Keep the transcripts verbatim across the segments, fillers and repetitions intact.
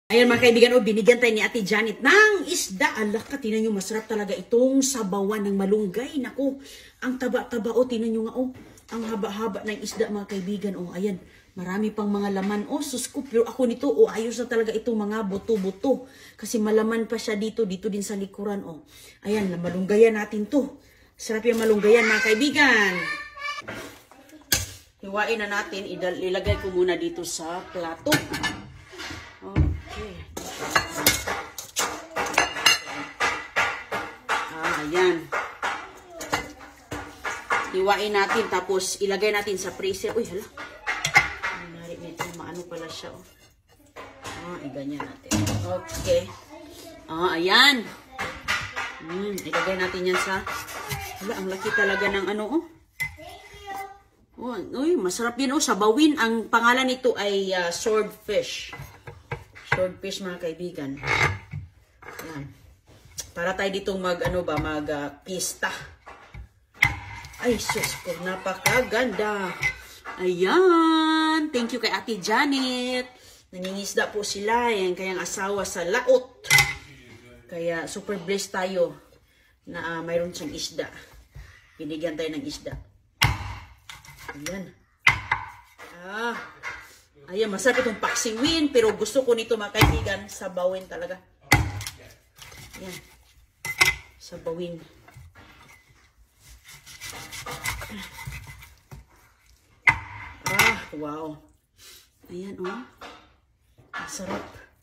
Ayan mga kaibigan, o binigyan tayo ni Ate Janet ng isda. Alak ka, tinan nyo, masarap talaga itong sabawan ng malunggay. Naku, ang taba-taba, o tinan nyo nga, o, ang haba-haba ng isda mga kaibigan. O, ayan, marami pang mga laman. O, susko, pero ako nito, o, ayos na talaga itong mga buto-buto. Kasi malaman pa siya dito, dito din sa likuran. O, ayan, malunggayan natin to. Sarap yung malunggayan mga kaibigan. Hiwain na natin, ilagay ko muna dito sa plato. Okay. Ah, ayan. Hiwain natin, tapos ilagay natin sa freezer. Uy, hala. Nanari nito, maano pala siya, oh. Ah, iganyan natin. Okay. Ah, ayan. Hmm, ilagay natin yan sa... Hala, ang laki talaga ng ano, oh. Oh, uy, masarap yun, oh. Sabawin. Ang pangalan nito ay uh, swordfish. Swordfish mga kaibigan. Ayan. Para tayo ditong mag, ano ba, mag uh, pista. Ay, sus ko, napakaganda. Ayan. Thank you kay Ate Janet. Nangingisda po sila. Yan, kayang asawa sa laot. Kaya super blessed tayo na uh, mayroon siyang isda. Binigyan tayo ng isda. Ayan. Ah. Ayan, masarap itong paksiwin, pero gusto ko nito mga kaibigan, sabawin talaga. Ayan. Sabawin. Ah, wow. Ayan, oh. Masarap.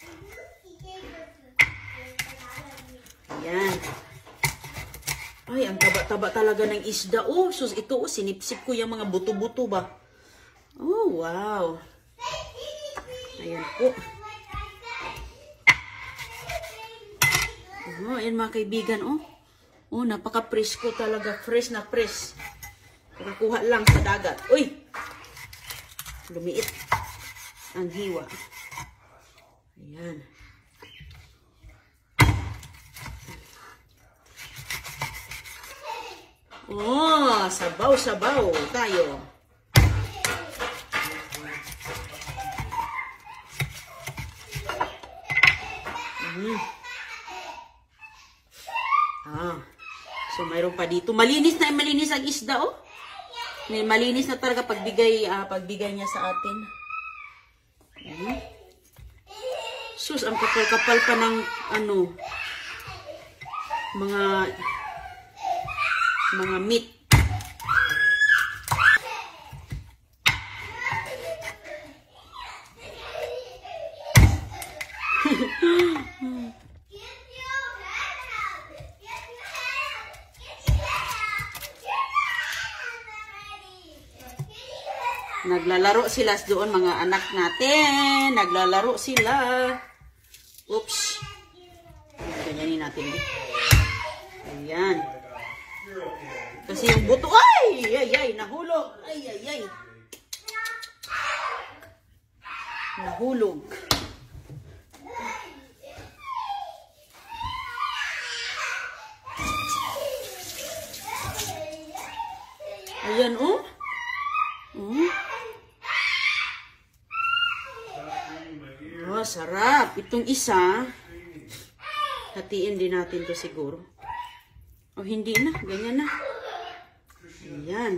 Ayan. Ay, ang taba-taba talaga ng isda. Oh, sus, ito, oh, sinipsip ko yung mga buto-buto ba. Oh, wow. Ayan po. Oh, ayan mga kaibigan, oh. Oh, napaka-presko talaga. Fresh na fresh. Nakakuha lang sa dagat. Uy! Lumiit ang hiwa. Ayan. Oh, sabaw-sabaw tayo. Mm. Ah. So mayroon pa dito. Malinis na, malinis ang isda, oh. Malinis na talaga pagbigay, uh, pagbigay niya sa atin. Mm. Sus, ang kapal-kapal pa ng ano, mga mga meat. Naglalaro sila doon mga anak natin. Naglalaro sila. Oops. Ganyanin natin. Ayan. Kasi yung buto, ay! Ay, ay, nahulog. Ay, ay, ay. Nahulog. Ayan, oh. Mm. Oh, sarap. Itong isa, hatiin din natin to siguro. O, oh, hindi na. Ganyan na. Ayan.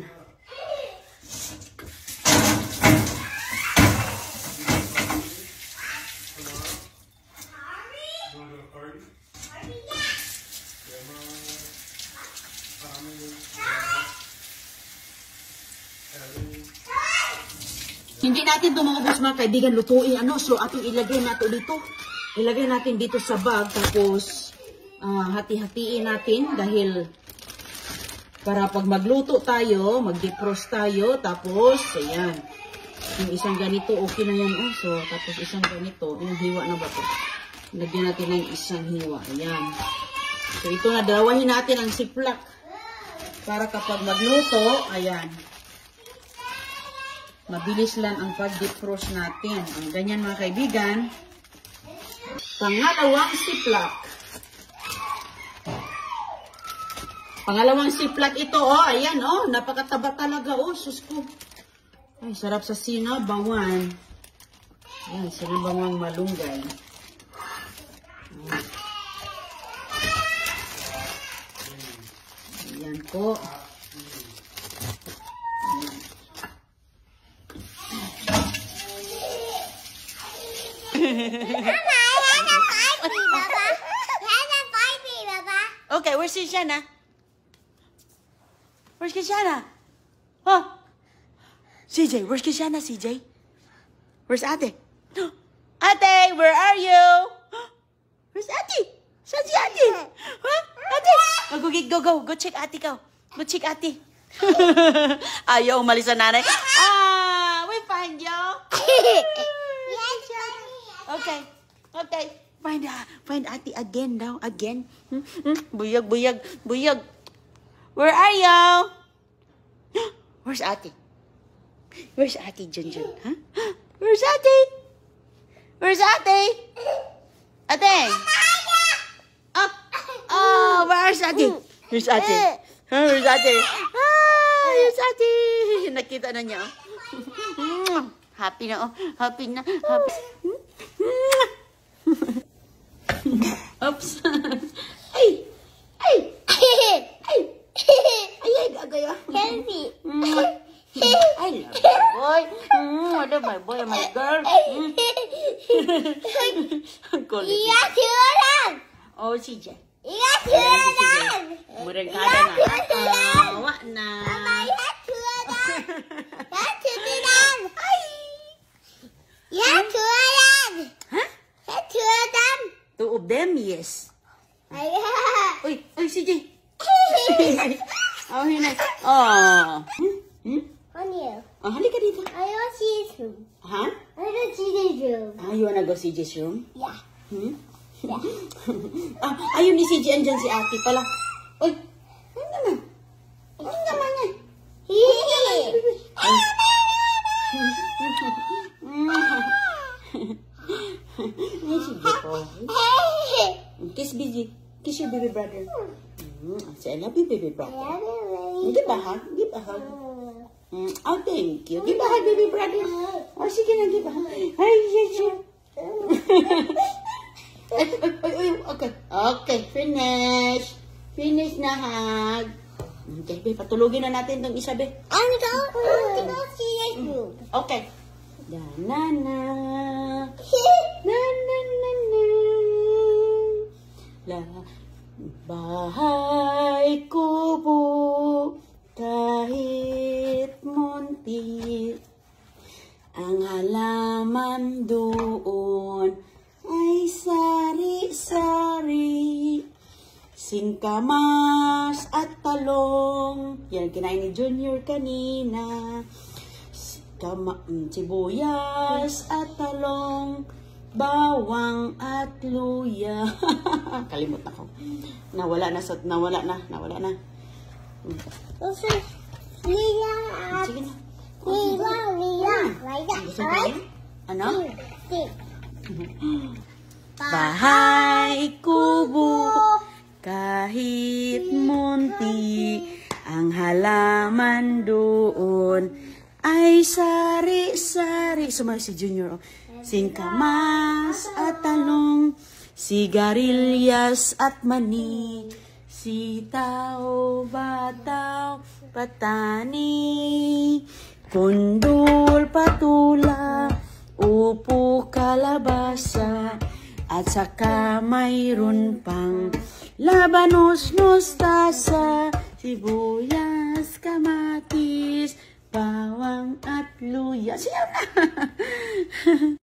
Hindi natin ito mga boss mga kaibigan lutuin. Ano? So, atong ilagay natin dito. Ilagay natin dito sa bag. Tapos, uh, hati-hatiin natin. Dahil, para pag magluto tayo, mag-defrost tayo. Tapos, ayan. Yung isang ganito, okay na yan. Oh. So, tapos isang ganito. Yung hiwa na ba ito? Lagyan natin ng isang hiwa. Ayan. So, ito na. Dalawahin natin ang siplak. Para kapag magluto, ayan. Mabilis lang ang pag-defrost natin. Ang ganyan mga kaibigan. Pangalawang siplak. Pangalawang siplak ito, oh. Ayan, oh. Napakataba talaga, oh. Sus ko. Ay, sarap sa sinabawan. Ayan, sinabawang malunggay. po. Okay, where's Shana? Where's Kishana? Huh? C J, where's Kishana, C J? Where's Ate? Ate, where are you? Where's Ate? Saan si Ate? Huh? Ate? Oh, go, go, go. Go check Ate ka. Go check Ate. Ayaw umalis sa nanay. Ah, we find you. Okay. Okay. Find uh, find Ate again daw. Again. Hmm? Hmm? Buyag, buyag, buyag. Where are you? Where's Ate? Where's Ate Junjun? Huh? Where's Ate? Where's Ate? Ate? Oh, oh, where's Ate? Where's Ate? Huh? Where's Ate? Ah, where's Ate? Nakita na niya. Happy na, oh. Happy na. Happy. Oops. Ay! Ay! Ay! Ay, ay, gagaya. Healthy. I love my boy. Mm, I love my boy and my girl. Mm. Kulit. Iya tulang. Oh, si J. Iya tulang. Murag kada na. Awa na. Iya tulang. Iya tulang. Ay. Iya tulang. Huh? Iya tulang. Two of them, yes. Ayah. Uy, uy, si J. Oh, hinay. Oh. Hmm? Hmm? On you. Oh, halika dito. I don't see his room. Ha? I don't see his room. Ah, you wanna go C J's room? Yeah. Hmm? Ah, ayun ni C J, andyan si Ate pala. Uy, ano naman? Ano naman yan? Ay. Ay, si J po. Kiss busy. Kiss your baby brother. Mm, say, I love you, baby brother. Give a hug. Give a hug. Mm, oh, thank you. Give a hug, baby brother. Oh, sige na, give a hug. Ay, yes, yes. Ay, ay, ay, ay, okay. Okay, finish. Finish na hug. Okay, babe, patulogin na natin itong isa, babe. I'm going to see his room. Okay. Da, na, na. Na, na, na, na. La, bahay kubo, kahit munti, ang halaman doon ay sari-sari, singkamas at talong. Yan, kinain ni Junior kanina. Kama, sibuyas at talong, bawang at luya. Kalimut ako. Nawala na, nawala na, nawala na. This is Lila. Sige na. Lila, Lila. Like that, Gusto mo alright? yun? Ano? Stick. Bahay kubo, kahit munti, ang halaman doon ay sari-sari. Sumayo si Junior. Oh. Singkamas at talong, sigarilyas at mani, sitaw, bataw, patani, kundul, patula, upo, kalabasa, at saka mayroon pang labanos, mustasa, sibuyas, kamatis, bawang at luya. Siya na!